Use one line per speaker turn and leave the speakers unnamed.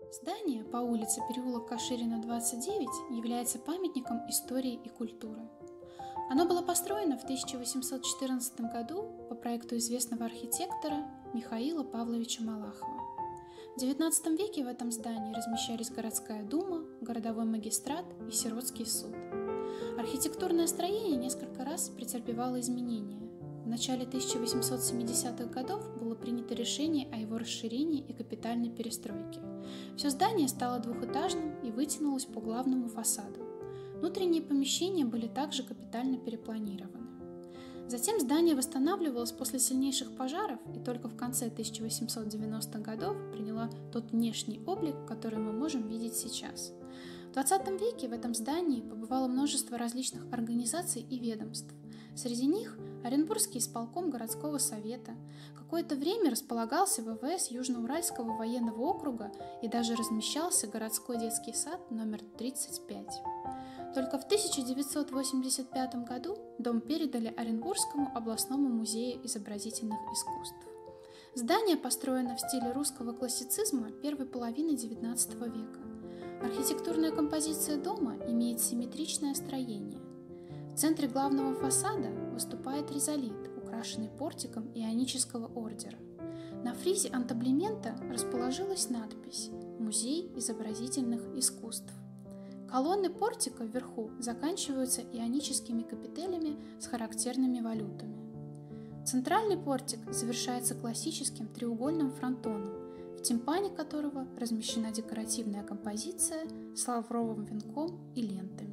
Здание по улице переулок Каширина, 29 является памятником истории и культуры. Оно было построено в 1814 году по проекту известного архитектора Михаила Павловича Малахова. В XIX веке в этом здании размещались городская дума, городовой магистрат и сиротский суд. Архитектурное строение несколько раз претерпевало изменения. В начале 1870-х годов было принято решение о его расширении и капитальной перестройке. Все здание стало двухэтажным и вытянулось по главному фасаду. Внутренние помещения были также капитально перепланированы. Затем здание восстанавливалось после сильнейших пожаров и только в конце 1890-х годов приняло тот внешний облик, который мы можем видеть сейчас. В XX веке в этом здании побывало множество различных организаций и ведомств. Среди них Оренбургский исполком городского совета, какое-то время располагался ВВС Южноуральского военного округа и даже размещался городской детский сад номер 35. Только в 1985 году дом передали Оренбургскому областному музею изобразительных искусств. Здание построено в стиле русского классицизма первой половины XIX века. Архитектурная композиция дома имеет симметричное строение. В центре главного фасада выступает ризолит, украшенный портиком ионического ордера. На фризе антаблемента расположилась надпись «Музей изобразительных искусств». Колонны портика вверху заканчиваются ионическими капителями с характерными волютами. Центральный портик завершается классическим треугольным фронтоном, в тимпане которого размещена декоративная композиция с лавровым венком и лентами.